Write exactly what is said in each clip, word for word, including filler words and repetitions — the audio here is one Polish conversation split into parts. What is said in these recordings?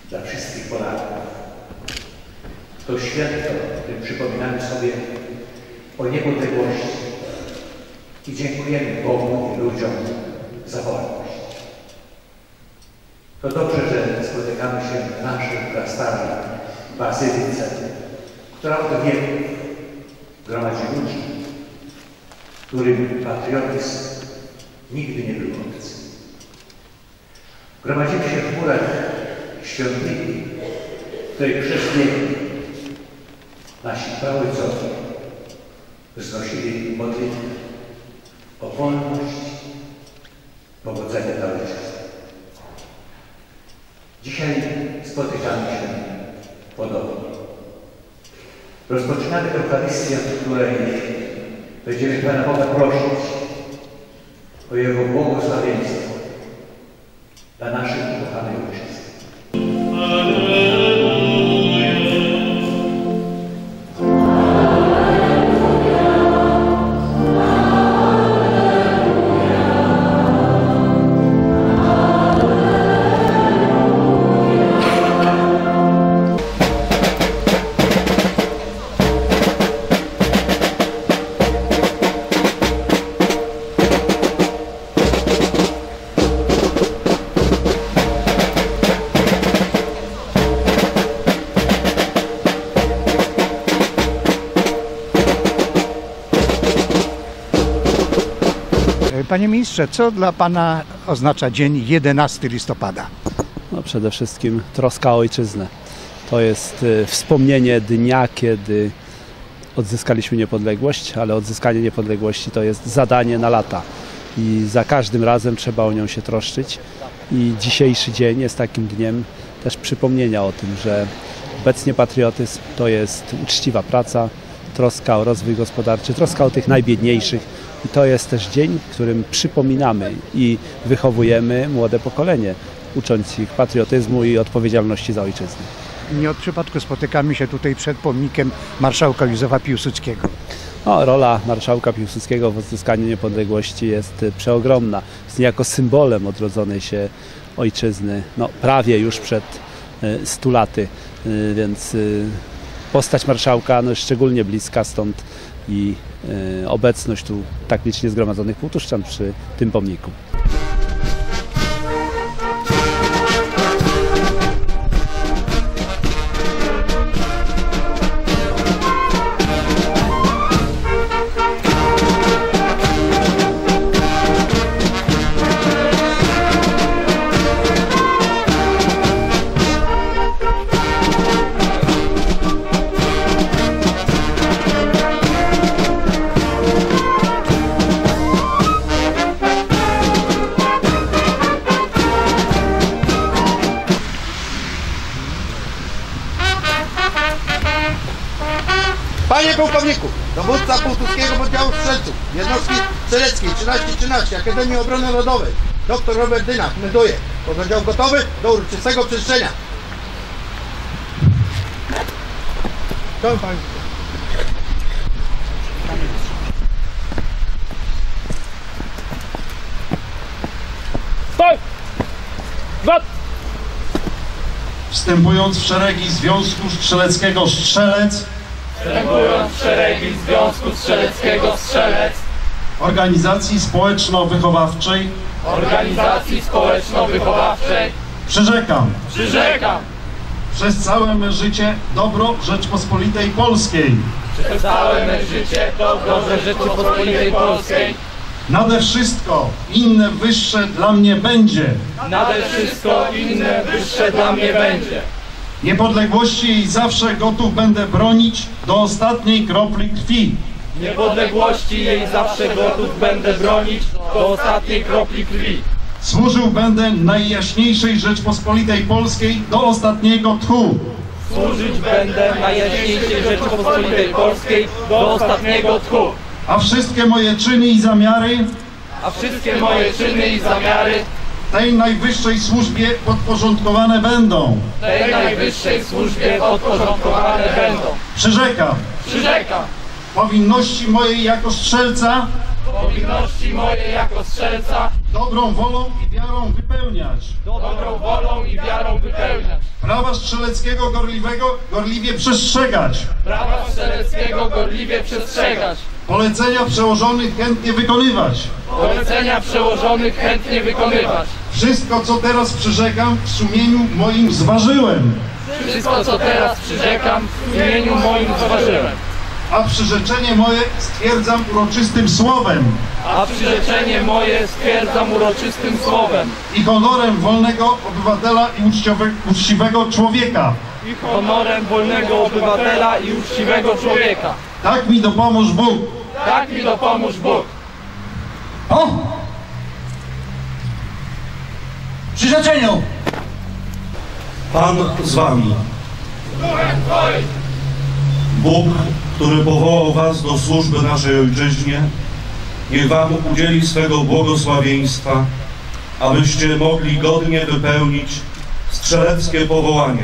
dla wszystkich Polaków. To święto, w którym przypominamy sobie o niepodległości i dziękujemy Bogu i ludziom za wolność. To dobrze, że spotykamy się w naszej prastarej bazylice, która od wieków gromadzi ludzi, którym patriotyzm nigdy nie był obcy. Gromadzimy się w murach świątyni, w której przez wieki nasi praojcowie wznosili modlitwę o wolność, powodzenie dla ojczyzny. Dzisiaj spotykamy się podobnie. Rozpoczynamy Eucharystię, w której będziemy Pana Boga prosić o Jego błogosławieństwo dla naszej ukochanej ojczyzny. Panie ministrze, co dla Pana oznacza dzień jedenastego listopada? No przede wszystkim troska o ojczyznę. To jest y, wspomnienie dnia, kiedy odzyskaliśmy niepodległość, ale odzyskanie niepodległości to jest zadanie na lata i za każdym razem trzeba o nią się troszczyć. I dzisiejszy dzień jest takim dniem też przypomnienia o tym, że obecnie patriotyzm to jest uczciwa praca, troska o rozwój gospodarczy, troska o tych najbiedniejszych. I to jest też dzień, w którym przypominamy i wychowujemy młode pokolenie, ucząc ich patriotyzmu i odpowiedzialności za ojczyznę. Nie od przypadku spotykamy się tutaj przed pomnikiem marszałka Józefa Piłsudskiego. No, rola marszałka Piłsudskiego w odzyskaniu niepodległości jest przeogromna. Jest niejako symbolem odrodzonej się ojczyzny, no, prawie już przed stu laty, więc postać marszałka no, jest szczególnie bliska, stąd i y, obecność tu tak licznie zgromadzonych półtuszczan przy tym pomniku. Panie pułkowniku, dowódca Półtuskiego Oddziału Strzelców, jednostki strzeleckiej trzynaście trzynaście Akademii Obrony Narodowej, dr Robert Dynach, melduje. Pododdział gotowy do uroczystego przestrzenia. Dzień Państwu. Stoj! Zwrot! Wstępując w szeregi Związku Strzeleckiego Strzelec, Wstępując w szeregi Związku Strzeleckiego Strzelec, Organizacji Społeczno-Wychowawczej, Organizacji Społeczno-Wychowawczej, przyrzekam przyrzekam przez całe me życie dobro Rzeczpospolitej Polskiej, przez całe me życie dobro Rzeczypospolitej Polskiej, nade wszystko inne wyższe dla mnie będzie, nade wszystko inne wyższe dla mnie będzie. niepodległości jej zawsze gotów będę bronić do ostatniej kropli krwi. Niepodległości jej zawsze gotów będę bronić do ostatniej kropli krwi. Służył będę Najjaśniejszej Rzeczpospolitej Polskiej do ostatniego tchu. Służyć będę Najjaśniejszej Rzeczypospolitej Polskiej do ostatniego tchu. A wszystkie moje czyny i zamiary A wszystkie moje czyny i zamiary tej najwyższej służbie podporządkowane będą. tej najwyższej służbie podporządkowane będą. Przyrzekam Przyrzekam powinności mojej jako strzelca powinności moje jako strzelca dobrą wolą i wiarą wypełniać, dobrą wolą i wiarą wypełniać, prawa strzeleckiego gorliwego, gorliwie przestrzegać, prawa strzeleckiego gorliwie przestrzegać, polecenia przełożonych chętnie wykonywać. polecenia przełożonych chętnie wykonywać. Wszystko, co teraz przyrzekam, w sumieniu moim zważyłem, Wszystko, co teraz przyrzekam, w imieniu moim zważyłem, a przyrzeczenie moje stwierdzam uroczystym słowem a przyrzeczenie moje stwierdzam uroczystym słowem i honorem wolnego obywatela i uczciowe, uczciwego człowieka. i honorem wolnego obywatela i uczciwego człowieka. Tak mi dopomóż Bóg. Tak mi dopomóż Bóg. O! Przyrzeczeniu! Pan z wami. Bóg, który powołał was do służby naszej Ojczyźnie, niech wam udzieli swego błogosławieństwa, abyście mogli godnie wypełnić strzeleckie powołanie.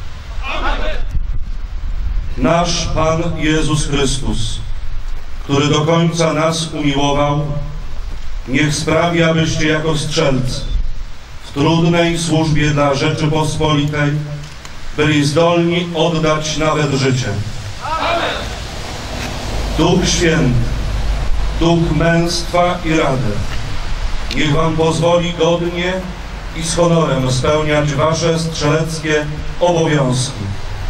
Nasz Pan Jezus Chrystus, który do końca nas umiłował, niech sprawi, abyście jako strzelcy w trudnej służbie dla Rzeczypospolitej byli zdolni oddać nawet życie. Duch Święty, Duch męstwa i rady, niech wam pozwoli godnie i z honorem spełniać wasze strzeleckie obowiązki.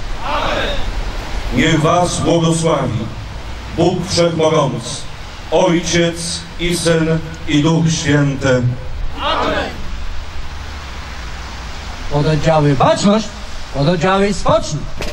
Niech was błogosławi Bóg Wszechmogący, Ojciec i Syn i Duch Święty. Pododdziały baczność, pododdziały spocznij.